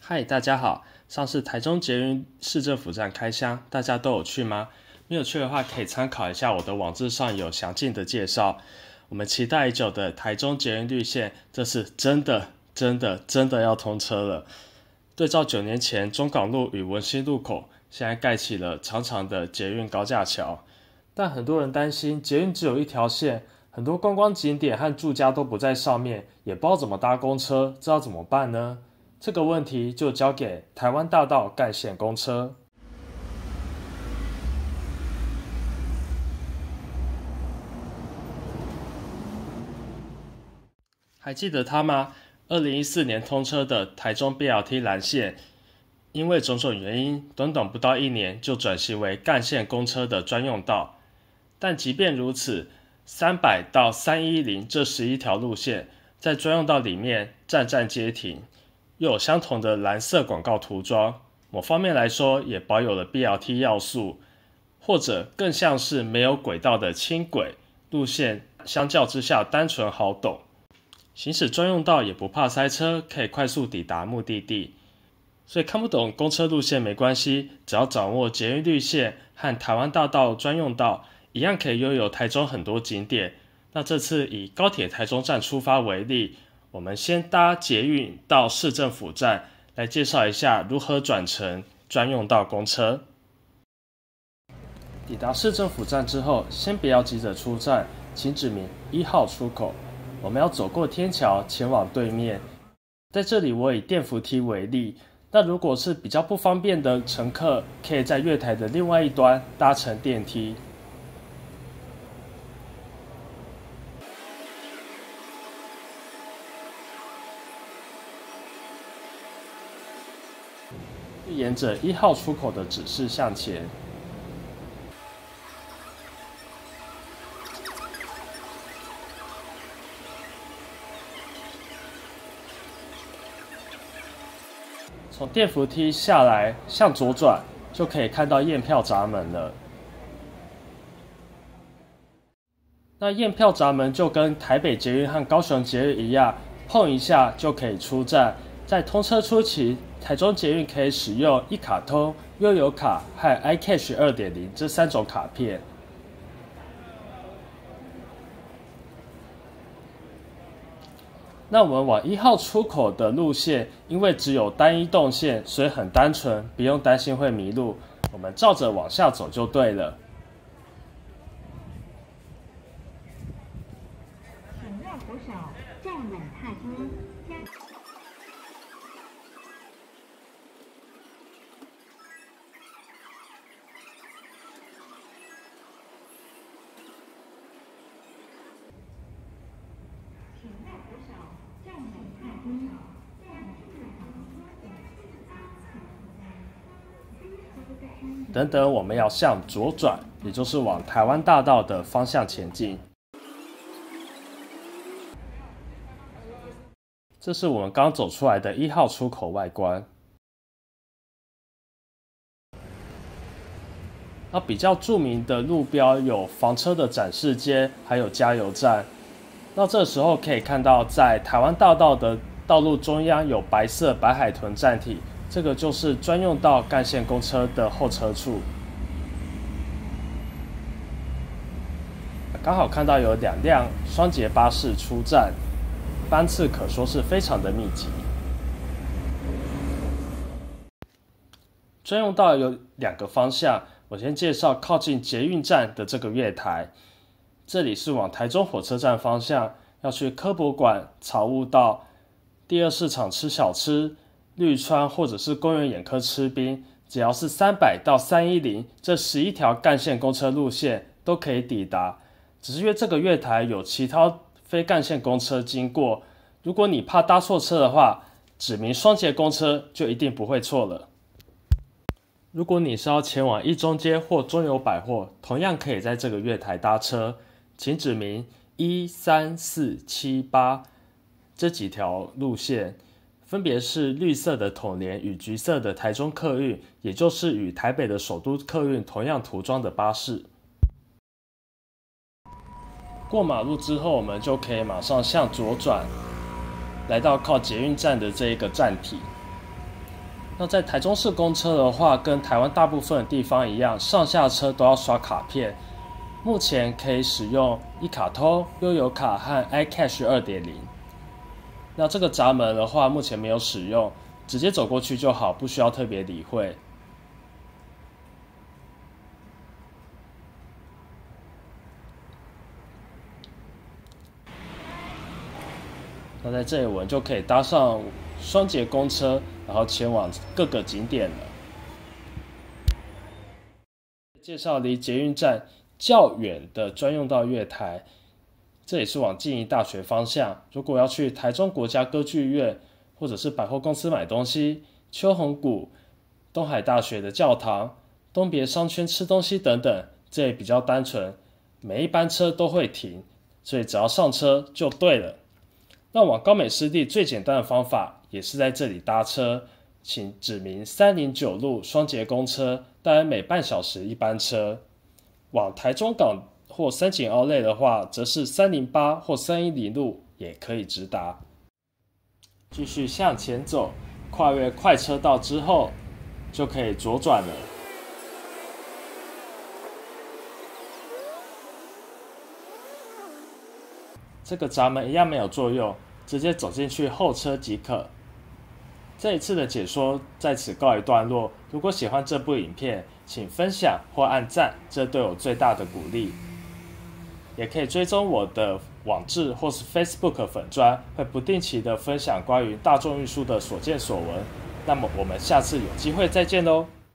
嗨，大家好！上次台中捷运市政府站开箱，大家都有去吗？没有去的话，可以参考一下我的网志上有详尽的介绍。我们期待已久的台中捷运绿线，这次真的要通车了。对照9年前中港路与文心路口，现在盖起了长长的捷运高架桥。但很多人担心捷运只有一条线，很多观光景点和住家都不在上面，也不知道怎么搭公车，这要怎么办呢？这个问题就交给台湾大道干线公车。还记得它吗？2014年通车的台中 BRT 蓝线，因为种种原因，短不到1年就转型为干线公车的专用道。但即便如此，300到310这11条路线，在专用道里面站站接停，又有相同的蓝色广告涂装，某方面来说也保有了 BRT 要素，或者更像是没有轨道的轻轨路线，相较之下单纯好懂。行驶专用道也不怕塞车，可以快速抵达目的地。所以看不懂公车路线没关系，只要掌握捷运绿线和台湾大道专用道，一样可以拥有台中很多景点。那这次以高铁台中站出发为例，我们先搭捷运到市政府站，来介绍一下如何转乘专用道公车。抵达市政府站之后，先不要急着出站，请指明1号出口。我们要走过天桥前往对面。在这里我以电扶梯为例，那如果是比较不方便的乘客，可以在月台的另外一端搭乘电梯。沿着1号出口的指示向前。从电扶梯下来，向左转就可以看到验票闸门了。那验票闸门就跟台北捷运和高雄捷运一样，碰一下就可以出站。在通车初期，台中捷运可以使用一卡通、悠游卡和 iCash 2.0这3种卡片。那我们往1号出口的路线，因为只有单一动线，所以很单纯，不用担心会迷路。我们照着往下走就对了。 请握扶手，站稳踏阶。 等等，我们要向左转，也就是往台湾大道的方向前进。这是我们刚走出来的1号出口外观。那比较著名的路标有房车的展示街，还有加油站。那这时候可以看到，在台湾大道的道路中央有白色白海豚站体，这个就是专用道干线公车的候车处。刚好看到有2辆双节巴士出站，班次可说是非常的密集。专用道有2个方向，我先介绍靠近捷运站的这个月台。这里是往台中火车站方向，要去科博馆、草悟道、第2市场吃小吃、绿川或者是公园眼科吃冰，只要是300到310这11条干线公车路线都可以抵达。只是因为这个月台有其他非干线公车经过，如果你怕搭错车的话，指明双节公车就一定不会错了。如果你是要前往一中街或中友百货，同样可以在这个月台搭车，请指明1、3、4、7、8这几条路线，分别是绿色的统联与橘色的台中客运，也就是与台北的首都客运同样涂装的巴士。过马路之后，我们就可以马上向左转，来到靠捷运站的这一个站体。 那在台中市公车的话，跟台湾大部分的地方一样，上下车都要刷卡片。目前可以使用一卡通、悠游卡和 iCash 2.0。那这个闸门的话，目前没有使用，直接走过去就好，不需要特别理会。那在这里我们就可以搭上双节公车，然后前往各个景点了。介绍离捷运站较远的专用道月台，这也是往静宜大学方向。如果要去台中国家歌剧院，或者是百货公司买东西，秋红谷、东海大学的教堂、东别商圈吃东西等等，这也比较单纯，每一班车都会停，所以只要上车就对了。那往高美湿地最简单的方法也是在这里搭车，请指明309路双节公车，大约每半小时一班车。往台中港或三井奥莱的话，则是308或310路也可以直达。继续向前走，跨越快车道之后，就可以左转了。这个闸门一样没有作用，直接走进去候车即可。这一次的解说在此告一段落。如果喜欢这部影片，请分享或按赞，这对我最大的鼓励。也可以追踪我的网志或是 Facebook 粉专，会不定期的分享关于大众运输的所见所闻。那么我们下次有机会再见喽。